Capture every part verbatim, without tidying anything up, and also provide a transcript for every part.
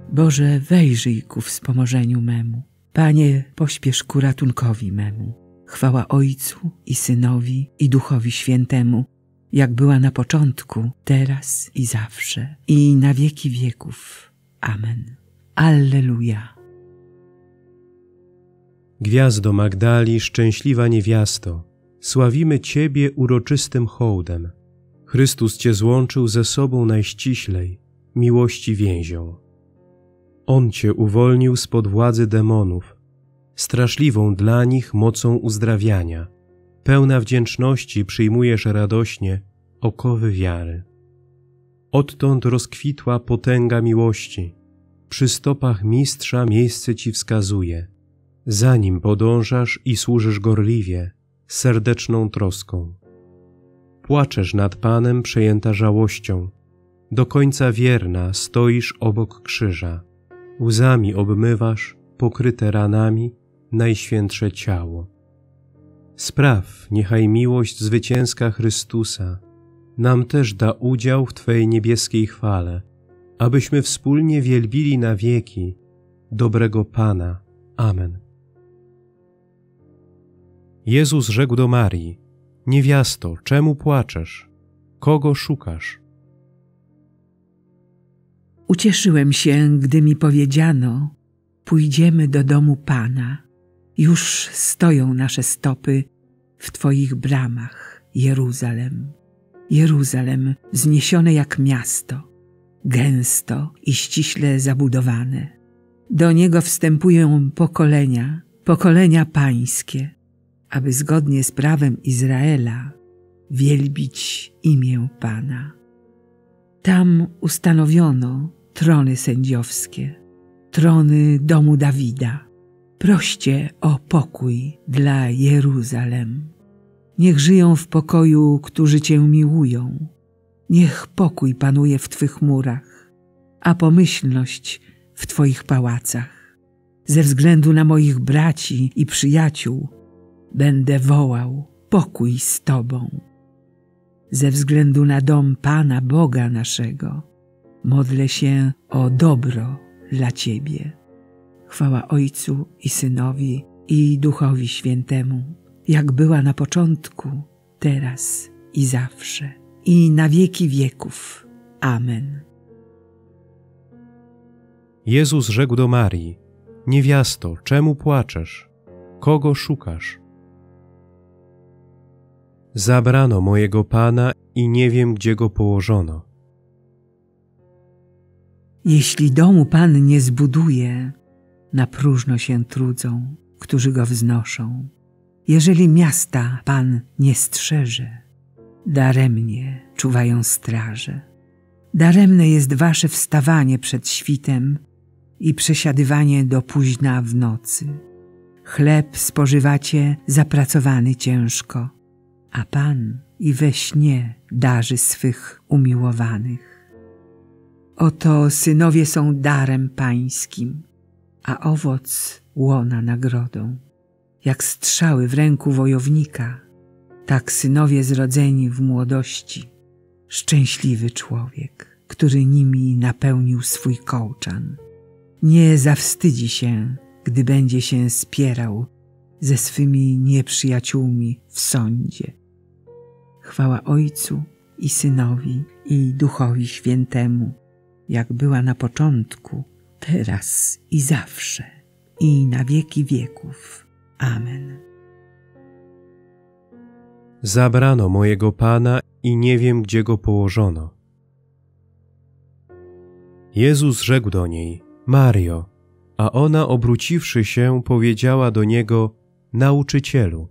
Boże, wejrzyj ku wspomożeniu memu. Panie, pośpiesz ku ratunkowi memu. Chwała Ojcu i Synowi i Duchowi Świętemu, jak była na początku, teraz i zawsze, i na wieki wieków. Amen. Alleluja. Gwiazdo Magdali, szczęśliwa niewiasto, sławimy Ciebie uroczystym hołdem. Chrystus Cię złączył ze sobą najściślej, miłości więzią. On Cię uwolnił spod władzy demonów, straszliwą dla nich mocą uzdrawiania. Pełna wdzięczności przyjmujesz radośnie okowy wiary. Odtąd rozkwitła potęga miłości, przy stopach Mistrza miejsce Ci wskazuje. Za Nim podążasz i służysz gorliwie, serdeczną troską. Płaczesz nad Panem przejęta żałością, do końca wierna stoisz obok krzyża. Łzami obmywasz, pokryte ranami, najświętsze ciało. Spraw, niechaj miłość zwycięska Chrystusa nam też da udział w Twej niebieskiej chwale, abyśmy wspólnie wielbili na wieki dobrego Pana. Amen. Jezus rzekł do Marii: niewiasto, czemu płaczesz? Kogo szukasz? Ucieszyłem się, gdy mi powiedziano: pójdziemy do domu Pana. Już stoją nasze stopy w Twoich bramach, Jeruzalem. Jeruzalem wzniesione jak miasto, gęsto i ściśle zabudowane. Do niego wstępują pokolenia, pokolenia pańskie, aby zgodnie z prawem Izraela wielbić imię Pana. Tam ustanowiono trony sędziowskie, trony domu Dawida. Proście o pokój dla Jeruzalem. Niech żyją w pokoju, którzy Cię miłują. Niech pokój panuje w Twych murach, a pomyślność w Twoich pałacach. Ze względu na moich braci i przyjaciół będę wołał: pokój z Tobą. Ze względu na dom Pana Boga naszego modlę się o dobro dla Ciebie. Chwała Ojcu i Synowi i Duchowi Świętemu, jak była na początku, teraz i zawsze, i na wieki wieków. Amen. Jezus rzekł do Marii: niewiasto, czemu płaczesz? Kogo szukasz? Zabrano mojego Pana i nie wiem, gdzie Go położono. Jeśli domu Pan nie zbuduje, na próżno się trudzą, którzy go wznoszą. Jeżeli miasta Pan nie strzeże, daremnie czuwają straże. Daremne jest wasze wstawanie przed świtem i przesiadywanie do późna w nocy. Chleb spożywacie zapracowany ciężko, a Pan i we śnie darzy swych umiłowanych. Oto synowie są darem pańskim, a owoc łona nagrodą. Jak strzały w ręku wojownika, tak synowie zrodzeni w młodości. Szczęśliwy człowiek, który nimi napełnił swój kołczan. Nie zawstydzi się, gdy będzie się spierał ze swymi nieprzyjaciółmi w sądzie. Chwała Ojcu i Synowi i Duchowi Świętemu, jak była na początku, teraz i zawsze, i na wieki wieków. Amen. Zabrano mojego Pana i nie wiem, gdzie Go położono. Jezus rzekł do niej: Mario, a ona, obróciwszy się, powiedziała do Niego: Nauczycielu.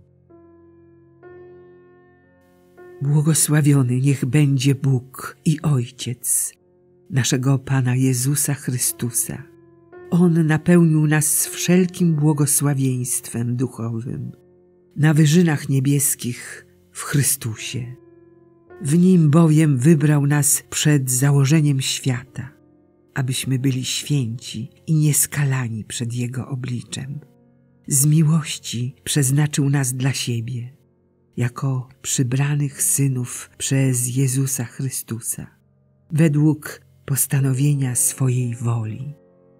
Błogosławiony niech będzie Bóg i Ojciec naszego Pana Jezusa Chrystusa. On napełnił nas wszelkim błogosławieństwem duchowym na wyżynach niebieskich w Chrystusie. W Nim bowiem wybrał nas przed założeniem świata, abyśmy byli święci i nieskalani przed Jego obliczem. Z miłości przeznaczył nas dla siebie, jako przybranych synów przez Jezusa Chrystusa, według postanowienia swojej woli,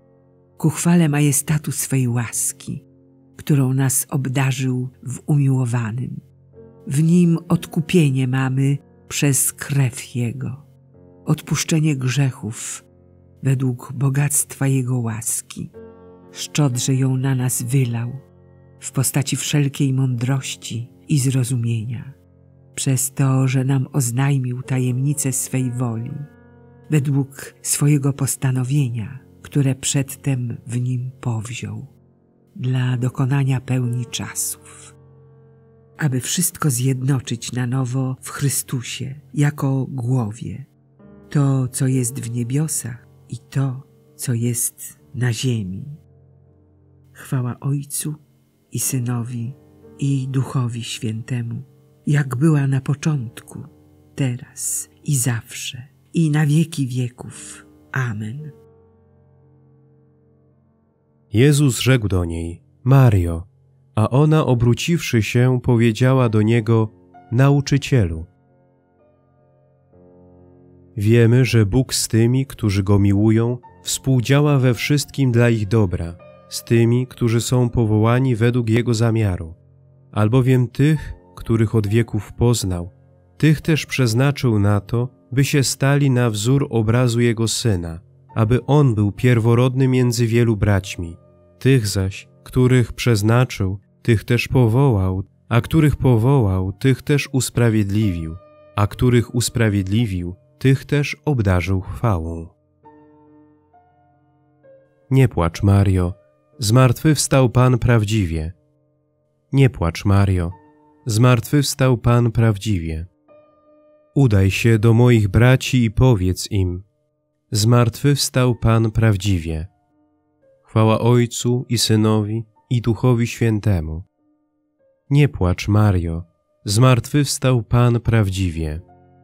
ku chwale majestatu swej łaski, którą nas obdarzył w umiłowanym. W Nim odkupienie mamy przez krew Jego, odpuszczenie grzechów według bogactwa Jego łaski. Szczodrze ją na nas wylał w postaci wszelkiej mądrości i zrozumienia, przez to, że nam oznajmił tajemnicę swej woli, według swojego postanowienia, które przedtem w Nim powziął, dla dokonania pełni czasów, aby wszystko zjednoczyć na nowo w Chrystusie jako głowie, to, co jest w niebiosach i to, co jest na ziemi. Chwała Ojcu i Synowi i Duchowi Świętemu, jak była na początku, teraz i zawsze, i na wieki wieków. Amen. Jezus rzekł do niej: Mario, a ona, obróciwszy się, powiedziała do Niego: Nauczycielu. Wiemy, że Bóg z tymi, którzy Go miłują, współdziała we wszystkim dla ich dobra, z tymi, którzy są powołani według Jego zamiaru. Albowiem tych, których od wieków poznał, tych też przeznaczył na to, by się stali na wzór obrazu Jego Syna, aby On był pierworodny między wielu braćmi. Tych zaś, których przeznaczył, tych też powołał, a których powołał, tych też usprawiedliwił, a których usprawiedliwił, tych też obdarzył chwałą. Nie płacz, Mario, zmartwychwstał Pan prawdziwie. Nie płacz, Mario, zmartwychwstał Pan prawdziwie. Udaj się do moich braci i powiedz im: zmartwychwstał Pan prawdziwie. Chwała Ojcu i Synowi i Duchowi Świętemu. Nie płacz, Mario, zmartwychwstał Pan prawdziwie.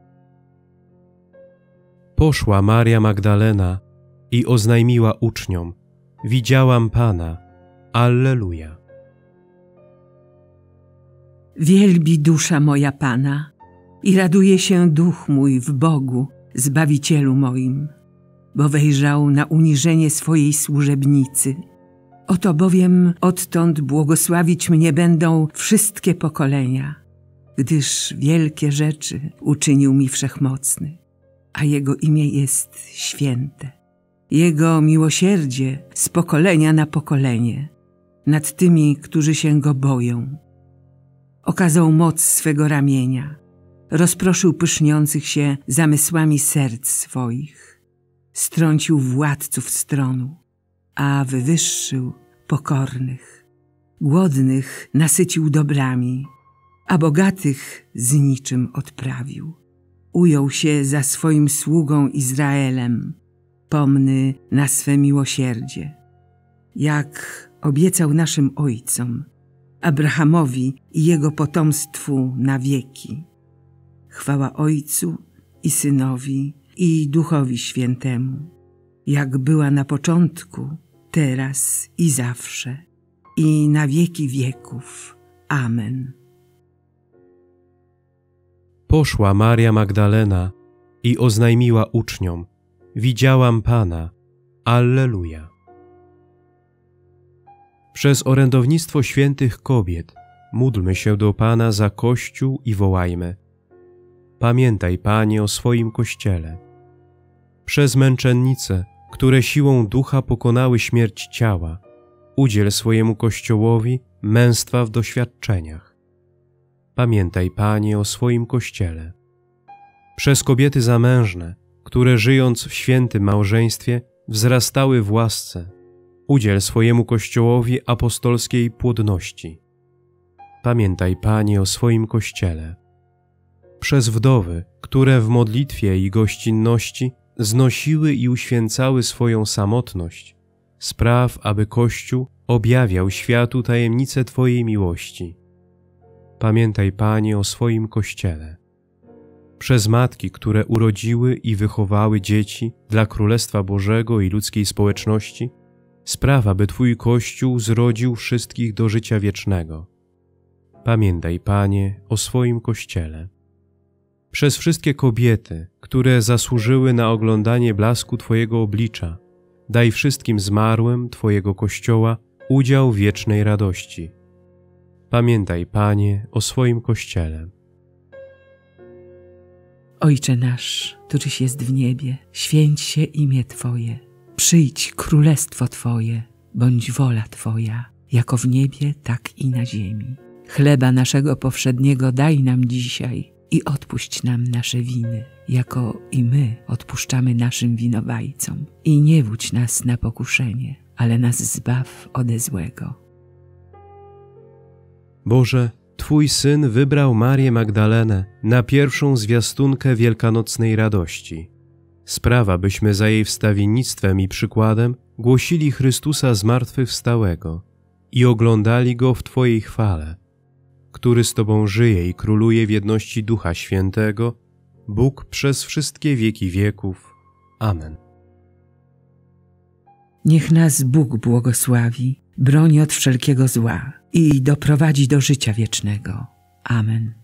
Poszła Maria Magdalena i oznajmiła uczniom: widziałam Pana. Alleluja. Wielbi dusza moja Pana i raduje się duch mój w Bogu, Zbawicielu moim, bo wejrzał na uniżenie swojej służebnicy. Oto bowiem odtąd błogosławić mnie będą wszystkie pokolenia, gdyż wielkie rzeczy uczynił mi Wszechmocny, a Jego imię jest święte. Jego miłosierdzie z pokolenia na pokolenie nad tymi, którzy się Go boją. Okazał moc swego ramienia, rozproszył pyszniących się zamysłami serc swoich, strącił władców stronu, a wywyższył pokornych. Głodnych nasycił dobrami, a bogatych z niczym odprawił. Ujął się za swoim sługą Izraelem, pomny na swe miłosierdzie, jak obiecał naszym ojcom, Abrahamowi i jego potomstwu na wieki. Chwała Ojcu i Synowi i Duchowi Świętemu, jak była na początku, teraz i zawsze, i na wieki wieków. Amen. Poszła Maria Magdalena i oznajmiła uczniom: widziałam Pana. Alleluja. Przez orędownictwo świętych kobiet módlmy się do Pana za Kościół i wołajmy: pamiętaj, Panie, o swoim Kościele. Przez męczennice, które siłą ducha pokonały śmierć ciała, udziel swojemu Kościołowi męstwa w doświadczeniach. Pamiętaj, Panie, o swoim Kościele. Przez kobiety zamężne, które żyjąc w świętym małżeństwie wzrastały w łasce, udziel swojemu Kościołowi apostolskiej płodności. Pamiętaj, Panie, o swoim Kościele. Przez wdowy, które w modlitwie i gościnności znosiły i uświęcały swoją samotność, spraw, aby Kościół objawiał światu tajemnicę Twojej miłości. Pamiętaj, Panie, o swoim Kościele. Przez matki, które urodziły i wychowały dzieci dla Królestwa Bożego i ludzkiej społeczności, spraw, aby Twój Kościół zrodził wszystkich do życia wiecznego. Pamiętaj, Panie, o swoim Kościele. Przez wszystkie kobiety, które zasłużyły na oglądanie blasku Twojego oblicza, Daj wszystkim zmarłym Twojego Kościoła udział w wiecznej radości. Pamiętaj, Panie, o swoim Kościele. Ojcze nasz, któryś jest w niebie, święć się imię Twoje. Przyjdź królestwo Twoje, bądź wola Twoja, jako w niebie, tak i na ziemi. Chleba naszego powszedniego daj nam dzisiaj i odpuść nam nasze winy, jako i my odpuszczamy naszym winowajcom. I nie wódź nas na pokuszenie, ale nas zbaw ode złego. Boże, Twój Syn wybrał Marię Magdalenę na pierwszą zwiastunkę wielkanocnej radości. Sprawa, byśmy za jej wstawiennictwem i przykładem głosili Chrystusa zmartwychwstałego i oglądali Go w Twojej chwale, który z Tobą żyje i króluje w jedności Ducha Świętego, Bóg przez wszystkie wieki wieków. Amen. Niech nas Bóg błogosławi, broni od wszelkiego zła i doprowadzi do życia wiecznego. Amen.